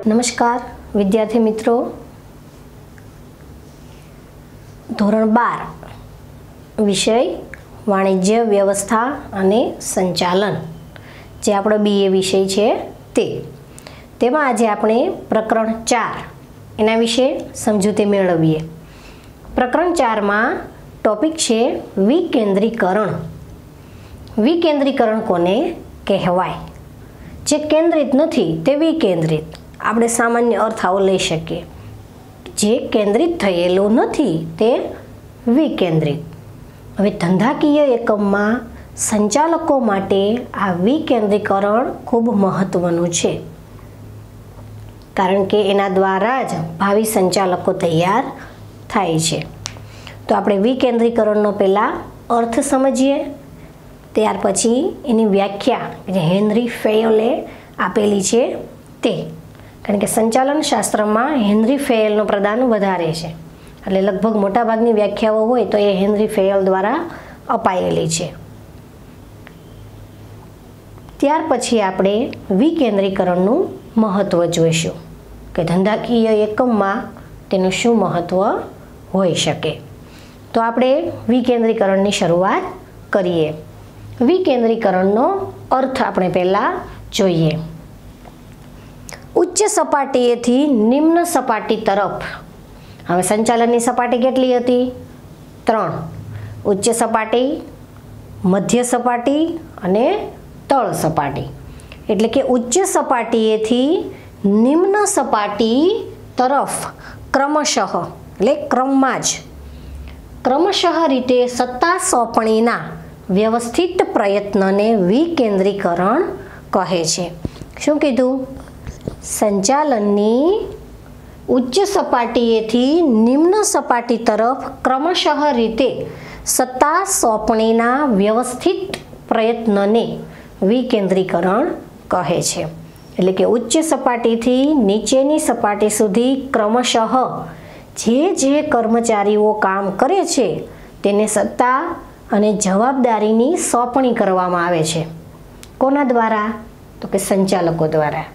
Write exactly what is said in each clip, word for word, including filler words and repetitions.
નમસ્કાર વિદ્યાર્થી મિત્રો, ધોરણ બાર વિષય વાણિજ્ય વ્યવસ્થા અને સંચાલન જે આપણો બીએ વિષય છે તે તેમાં આજે આપણે પ્રકરણ ચાર એના વિશે સમજૂતી મેળવીએ. પ્રકરણ ચારમાં ટોપિક છે વિકેન્દ્રીકરણ. વિકેન્દ્રીકરણ કોને કહેવાય? જે કેન્દ્રિત નથી તે વિકેન્દ્રિત. આપણે સામાન્ય અર્થ આવો લઈ શકીએ. જે કેન્દ્રિત થયેલું નથી તે વિકેન્દ્રિત. હવે ધંધાકીય એકમમાં સંચાલકો માટે આ વિકેન્દ્રીકરણ ખૂબ મહત્વનું છે, કારણ કે એના દ્વારા જ ભાવિ સંચાલકો તૈયાર થાય છે. તો આપણે વિકેન્દ્રીકરણનો પહેલાં અર્થ સમજીએ, ત્યાર પછી એની વ્યાખ્યા જે હેનરી ફેયોલે આપેલી છે તે. કારણ કે સંચાલન શાસ્ત્રમાં હેનરી ફેયલનું પ્રદાન વધારે છે, એટલે લગભગ મોટાભાગની વ્યાખ્યાઓ હોય તો એ હેનરી ફેયલ દ્વારા અપાયેલી છે. ત્યાર પછી આપણે વિકેન્દ્રીકરણનું મહત્ત્વ જોઈશું કે ધંધાકીય એકમમાં તેનું શું મહત્ત્વ હોઈ શકે. તો આપણે વિકેન્દ્રીકરણની શરૂઆત કરીએ. વિકેન્દ્રીકરણનો અર્થ આપણે પહેલાં જોઈએ. ઉચ્ચ સપાટીએથી નિમ્ન સપાટી તરફ. હવે સંચાલનની સપાટી કેટલી હતી? ત્રણ. ઉચ્ચ સપાટી, મધ્ય સપાટી અને તળ સપાટી. એટલે કે ઉચ્ચ સપાટીએથી નિમ્ન સપાટી તરફ ક્રમશઃ એટલે ક્રમમાં જ ક્રમશઃ રીતે સત્તા સોંપણીના વ્યવસ્થિત પ્રયત્નને વિકેન્દ્રીકરણ કહે છે. શું કીધું? સંચાલનની ઉચ્ચ સપાટીએથી નિમ્ન સપાટી તરફ ક્રમશઃ રીતે સત્તા સોંપણીના વ્યવસ્થિત પ્રયત્નને વિકેન્દ્રીકરણ કહે છે. એટલે કે ઉચ્ચ સપાટીથી નીચેની સપાટી સુધી ક્રમશઃ જે જે કર્મચારીઓ કામ કરે છે તેને સત્તા અને જવાબદારીની સોંપણી કરવામાં આવે છે. કોના દ્વારા? તો કે સંચાલકો દ્વારા.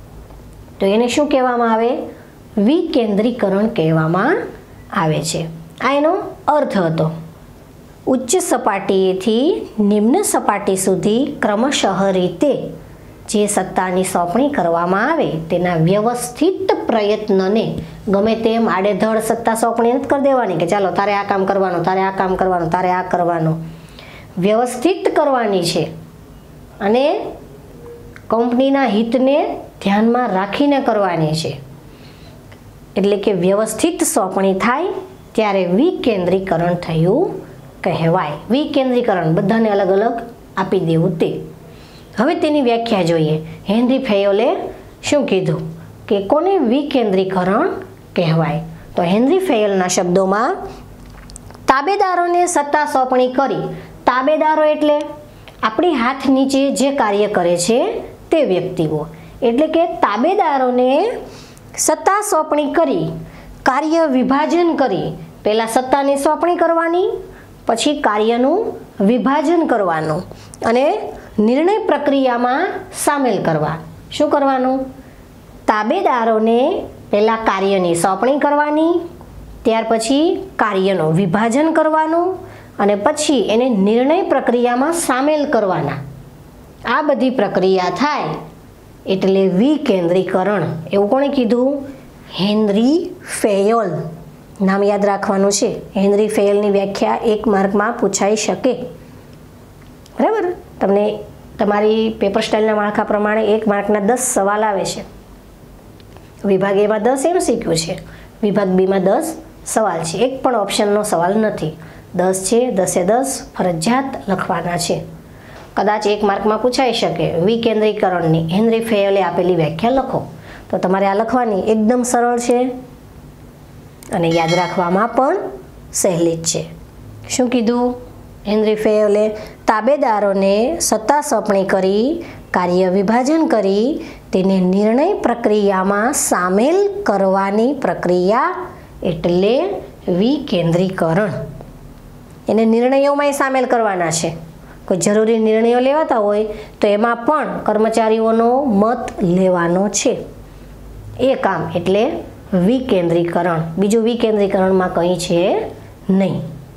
તો એને શું કહેવામાં આવે? વિકેન્દ્રીકરણ કહેવામાં આવે છે. આ એનો અર્થ હતો. ઉચ્ચ સપાટીએથી નિમ્ન સપાટી સુધી ક્રમશઃ રીતે જે સત્તાની સોંપણી કરવામાં આવે તેના વ્યવસ્થિત પ્રયત્નને, ગમે તેમ આડેધડ સત્તા સોંપણી નથી કરી દેવાની કે ચાલો તારે આ કામ કરવાનું, તારે આ કામ કરવાનું, તારે આ કરવાનું. વ્યવસ્થિત કરવાની છે અને કંપનીના હિતને ધ્યાનમાં રાખીને કરવાની છે. એટલે કે વ્યવસ્થિત સોંપણી થાય ત્યારે વિકેન્દ્રીકરણ થયું કહેવાય. વિકેન્દ્રીકરણ બધાને અલગ અલગ આપી દેવું તે. હવે તેની વ્યાખ્યા જોઈએ. હેનરી ફેયોલે શું કીધું કે કોને વિકેન્દ્રીકરણ કહેવાય? તો હેનરી ફેયલના શબ્દોમાં તાબેદારોને સત્તા સોંપણી કરી. તાબેદારો એટલે આપણી હાથ નીચે જે કાર્ય કરે છે તે વ્યક્તિઓ. એટલે કે તાબેદારોને સત્તા સોંપણી કરી, કાર્ય વિભાજન કરી. પહેલાં સત્તાની સોંપણી કરવાની, પછી કાર્યનું વિભાજન કરવાનું અને નિર્ણય પ્રક્રિયામાં સામેલ કરવા. શું કરવાનું? તાબેદારોને પહેલાં કાર્યની સોંપણી કરવાની, ત્યાર પછી કાર્યનું વિભાજન કરવાનું અને પછી એને નિર્ણય પ્રક્રિયામાં સામેલ કરવાના. આ બધી પ્રક્રિયા થાય એટલે વિકેન્દ્રીકરણ. એવું કોણે કીધું? Henri Fayol. નામ યાદ રાખવાનું છે. હેનરી ફેયલની વ્યાખ્યા એક માર્કમાં પૂછાઈ શકે. બરાબર? તમને તમારી પેપર સ્ટાઇલના માળખા પ્રમાણે એક માર્કના દસ સવાલ આવે છે. વિભાગ એમાં દસ એમસીક્યુ છે, વિભાગ બીમાં દસ સવાલ છે. એક પણ ઓપ્શનનો સવાલ નથી. દસ છે, દસે દસ ફરજિયાત લખવાના છે. કદાચ એક માર્કમાં પૂછાઈ શકે વિકેન્દ્રીકરણની હેનરી ફેયલે આપેલી વ્યાખ્યા લખો. તો તમારે આ લખવાની એકદમ સરળ છે અને યાદ રાખવામાં પણ સહેલી જ છે. શું કીધું હેનરી ફેયલે? તાબેદારોને સત્તા સોંપણી કરી, કાર્ય વિભાજન કરી, તેને નિર્ણય પ્રક્રિયામાં સામેલ કરવાની પ્રક્રિયા એટલે વિકેન્દ્રીકરણ. એને નિર્ણયોમાં સામેલ કરવાના છે. કોઈ જરૂરી નિર્ણયો લેવાતા હોય તો એમાં પણ કર્મચારીઓનો મત લેવાનો છે. એ કામ એટલે વિકેન્દ્રીકરણ. બીજું વિકેન્દ્રીકરણમાં કંઈ છે નહીં.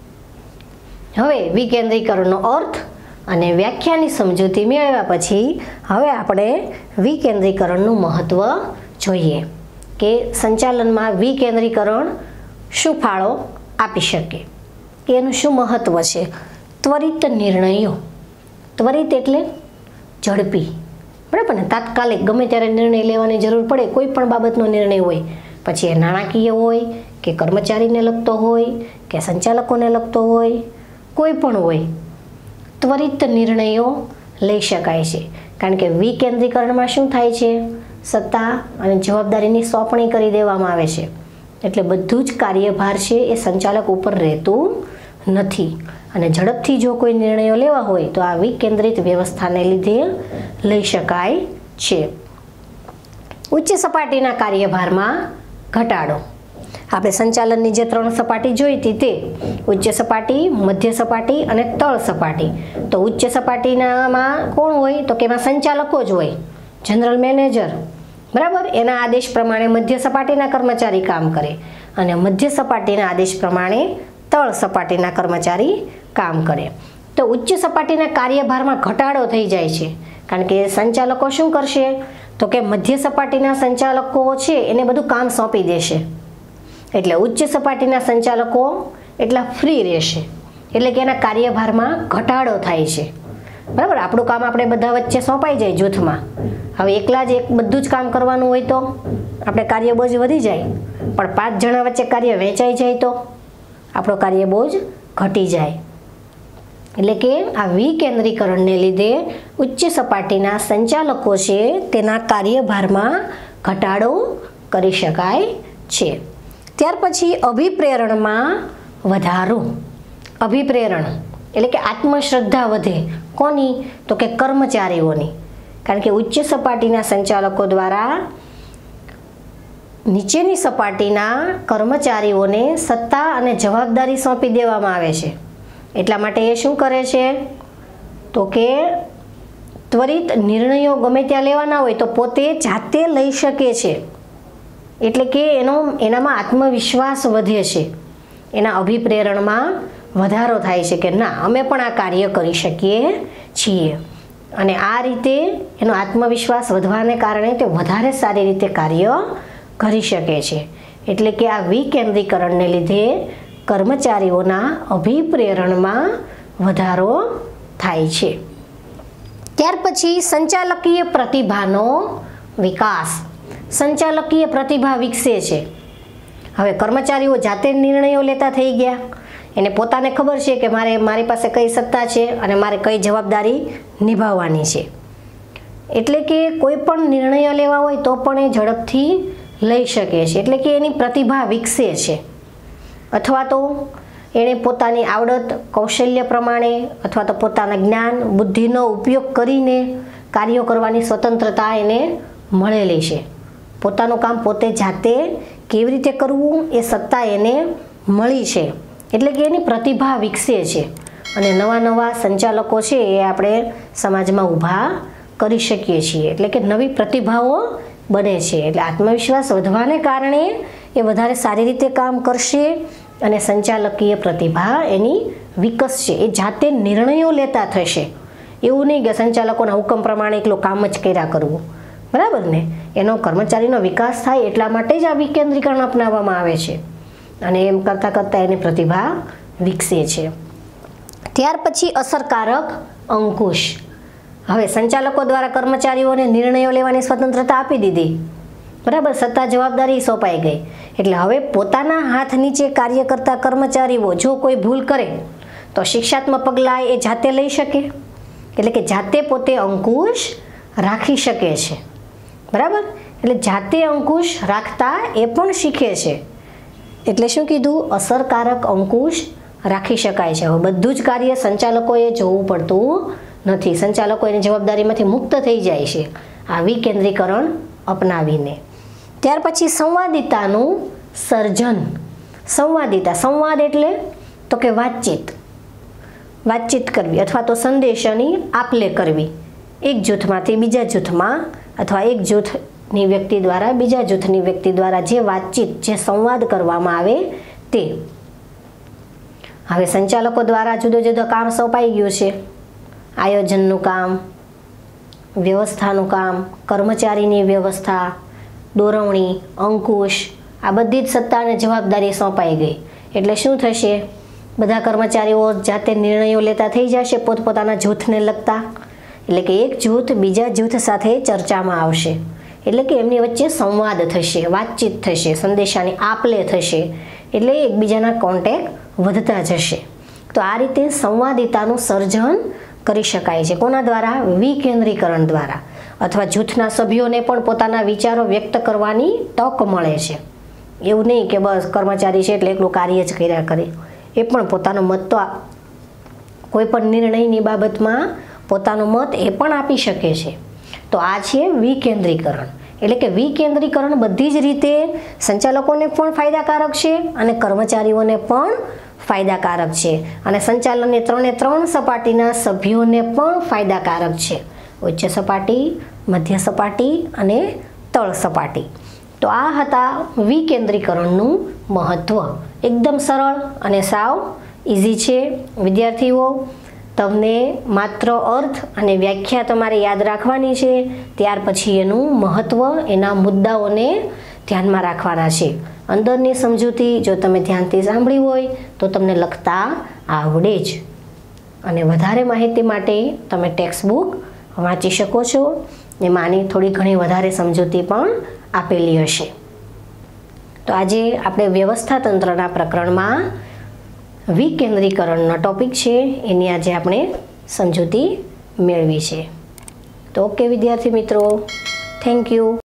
હવે વિકેન્દ્રીકરણનો અર્થ અને વ્યાખ્યાની સમજૂતી મેળવ્યા પછી હવે આપણે વિકેન્દ્રીકરણનું મહત્ત્વ જોઈએ કે સંચાલનમાં વિકેન્દ્રીકરણ શું ફાળો આપી શકે, કે એનું શું મહત્ત્વ છે. ત્વરિત નિર્ણયો. ત્વરિત એટલે ઝડપી, બરાબર ને. તાત્કાલિક ગમે ત્યારે નિર્ણય લેવાની જરૂર પડે, કોઈ પણ બાબતનો નિર્ણય હોય, પછી એ નાણાકીય હોય કે કર્મચારીને લગતો હોય કે સંચાલકોને લગતો હોય, કોઈ પણ હોય, ત્વરિત નિર્ણયો લઈ શકાય છે. કારણ કે વિકેન્દ્રીકરણમાં શું થાય છે, સત્તા અને જવાબદારીની સોંપણી કરી દેવામાં આવે છે. એટલે બધું જ કાર્યભાર છે એ સંચાલક ઉપર રહેતું નથી. અને ઝડપથી જો કોઈ નિર્ણયો લેવા હોય તો આ વિકેન્દ્રિત વ્યવસ્થાને લીધે લઈ શકાય છે. ઉચ્ચ સપાટીના કાર્યભારમાં ઘટાડો. આપણે સંચાલનની જે ત્રણ સપાટી જોઈ હતી તે ઉચ્ચ સપાટી, મધ્ય સપાટી અને તળ સપાટી. તો ઉચ્ચ સપાટીનામાં કોણ હોય તો કે એમાં સંચાલકો જ હોય, જનરલ મેનેજર, બરાબર. એના આદેશ પ્રમાણે મધ્ય સપાટીના કર્મચારી કામ કરે અને મધ્ય સપાટીના આદેશ પ્રમાણે તળ સપાટીના કર્મચારી કામ કરે. તો ઉચ્ચ સપાટીના કાર્યભારમાં ઘટાડો થઈ જાય છે. કારણ કે સંચાલકો શું કરશે તો કે મધ્ય સપાટીના સંચાલકો છે એને બધું કામ સોંપી દેશે. એટલે ઉચ્ચ સપાટીના સંચાલકો એટલા ફ્રી રહેશે, એટલે કે એના કાર્યભારમાં ઘટાડો થાય છે, બરાબર. આપણું કામ આપણે બધા વચ્ચે સોંપાઈ જાય જૂથમાં. હવે એકલા જ એક બધું જ કામ કરવાનું હોય તો આપણે કાર્યબોજ વધી જાય, પણ પાંચ જણા વચ્ચે કાર્ય વહેંચાઈ જાય તો આપણો કાર્યબોજ ઘટી જાય. એટલે કે આ વિકેન્દ્રીકરણને લીધે ઉચ્ચ સપાટીના સંચાલકો છે તેના કાર્યભારમાં ઘટાડો કરી શકાય છે. ત્યાર પછી અભિપ્રેરણમાં વધારો. અભિપ્રેરણ એટલે કે આત્મશ્રદ્ધા વધે. કોની તો કે કર્મચારીઓની. કારણ કે ઉચ્ચ સપાટીના સંચાલકો દ્વારા નીચેની સપાટીના કર્મચારીઓને સત્તા અને જવાબદારી સોંપી દેવામાં આવે છે. એટલા માટે એ શું કરે છે તો કે ત્વરિત નિર્ણયો ગમે ત્યાં લેવાના હોય તો પોતે જાતે લઈ શકે છે. એટલે કે એનો એનામાં આત્મવિશ્વાસ વધે છે, એના અભિપ્રેરણમાં વધારો થાય છે કે ના, અમે પણ આ કાર્ય કરી શકીએ છીએ. અને આ રીતે એનો આત્મવિશ્વાસ વધવાને કારણે તે વધારે સારી રીતે કાર્ય કરી શકે છે. એટલે કે આ વિકેન્દ્રીકરણને લીધે કર્મચારીઓના અભિપ્રેરણમાં વધારો થાય છે. ત્યાર પછી સંચાલકીય પ્રતિભાનો વિકાસ. સંચાલકીય પ્રતિભા વિકસે છે. હવે કર્મચારીઓ જાતે નિર્ણયો લેતા થઈ ગયા. એને પોતાને ખબર છે કે મારે મારી પાસે કઈ સત્તા છે અને મારે કઈ જવાબદારી નિભાવવાની છે. એટલે કે કોઈ પણ નિર્ણયો લેવા હોય તો પણ એ ઝડપથી લઈ શકે છે. એટલે કે એની પ્રતિભા વિકસે છે. અથવા તો એણે પોતાની આવડત, કૌશલ્ય પ્રમાણે અથવા તો પોતાના જ્ઞાન, બુદ્ધિનો ઉપયોગ કરીને કાર્યો કરવાની સ્વતંત્રતા એને મળેલી છે. પોતાનું કામ પોતે જાતે કેવી રીતે કરવું એ સત્તા એને મળી છે. એટલે કે એની પ્રતિભા વિકસે છે અને નવા નવા સંચાલકો છે એ આપણે સમાજમાં ઊભા કરી શકીએ છીએ. એટલે કે નવી પ્રતિભાઓ બને છે. એટલે આત્મવિશ્વાસ વધવાને કારણે એ વધારે સારી રીતે કામ કરશે અને સંચાલકીય પ્રતિભા એની વિકસશે. એ જાતે નિર્ણયો લેતા થશે. એવું નહીં કે સંચાલકોના હુકમ પ્રમાણે એકલું કામ જ કર્યા કરવું, બરાબર ને. એનો કર્મચારીનો વિકાસ થાય એટલા માટે જ આ વિકેન્દ્રીકરણ અપનાવવામાં આવે છે અને એમ કરતાં કરતાં એની પ્રતિભા વિકસે છે. ત્યાર પછી અસરકારક અંકુશ. હવે સંચાલકો દ્વારા કર્મચારીઓને નિર્ણયો લેવાની સ્વતંત્રતા આપી દીધી, બરાબર. સત્તા જવાબદારી સોંપાઈ ગઈ. એટલે હવે પોતાના હાથ નીચે કાર્ય કરતા કર્મચારીઓ જો કોઈ ભૂલ કરે તો શિક્ષાત્મક પગલાં એ જાતે લઈ શકે. એટલે કે જાતે પોતે અંકુશ રાખી શકે છે, બરાબર. એટલે જાતે અંકુશ રાખતા એ પણ શીખે છે. એટલે શું કીધું, અસરકારક અંકુશ રાખી શકાય છે. હવે બધું જ કાર્ય સંચાલકોએ જોવું પડતું નથી. સંચાલકો એની જવાબદારીમાંથી મુક્ત થઈ જાય છે આ વિકેન્દ્રીકરણ અપનાવીને. ત્યાર પછી સંવાદિતાનું સર્જન. સંવાદિતા, સંવાદ એટલે તો કે વાતચીત. વાતચીત કરવી અથવા તો સંદેશાની આપ લે કરવી એક જૂથમાંથી બીજા જૂથમાં અથવા એક જૂથ જૂથની વ્યક્તિ દ્વારા બીજા જૂથની વ્યક્તિ દ્વારા જે વાતચીત જે સંવાદ કરવામાં આવે તે. હવે સંચાલકો દ્વારા જુદો જુદો કામ સોંપાઈ ગયું છે. આયોજનનું કામ, વ્યવસ્થાનું કામ, કર્મચારીની વ્યવસ્થા, દોરવણી, અંકુશ, આ બધી જ સત્તા અને જવાબદારી સોંપાઈ ગઈ. એટલે શું થશે? બધા કર્મચારીઓ જાતે નિર્ણયો લેતા થઈ જશે પોતપોતાના જૂથને લગતા. એટલે કે એક જૂથ બીજા જૂથ સાથે ચર્ચામાં આવશે. એટલે કે એમની વચ્ચે સંવાદ થશે, વાતચીત થશે, સંદેશાની આપ-લે થશે. એટલે એકબીજાના કોન્ટેક્ટ વધતા જશે. તો આ રીતે સંવાદિતાનું સર્જન કરી શકાય છે. કોના દ્વારા? વિકેન્દ્રીકરણ દ્વારા. અથવા જૂથના સભ્યોને પણ પોતાના વિચારો વ્યક્ત કરવાની તક મળે છે. એવું નહીં કે બસ કર્મચારી છે એટલે એકલું કાર્ય જ કર્યા કરે. એ પણ પોતાનો મત તો કોઈ પણ નિર્ણયની બાબતમાં પોતાનો મત એ પણ આપી શકે છે. તો આ છે વિકેન્દ્રીકરણ. એટલે કે વિકેન્દ્રીકરણ બધી જ રીતે સંચાલકોને પણ ફાયદાકારક છે અને કર્મચારીઓને પણ ફાયદાકારક છે. અને સંચાલનની ત્રણે ત્રણ સપાટીના સભ્યોને પણ ફાયદાકારક છે. ઉચ્ચ સપાટી, મધ્ય સપાટી અને તળ સપાટી. તો આ હતા વિકેન્દ્રીકરણનું મહત્વ. એકદમ સરળ અને સાવ ઇઝી છે. વિદ્યાર્થીઓ, તમને માત્ર અર્થ અને વ્યાખ્યા તમારે યાદ રાખવાની છે. ત્યાર પછી એનું મહત્વ, એના મુદ્દાઓને ધ્યાનમાં રાખવાના છે. અંદરની સમજૂતી જો તમે ધ્યાનથી સાંભળી હોય તો તમને લખતા આવડે જ. અને વધારે માહિતી માટે તમે ટેક્સ્ટ બુક વાંચી શકો છો. એમાંની થોડી ઘણી વધારે સમજૂતી પણ આપેલી હશે. તો આજે આપણે વ્યવસ્થા તંત્રના પ્રકરણમાં વિકેન્દ્રીકરણનો ટોપિક છે એની આજે આપણે સમજૂતી મેળવી છે. તો ઓકે વિદ્યાર્થી મિત્રો, થેન્ક યુ.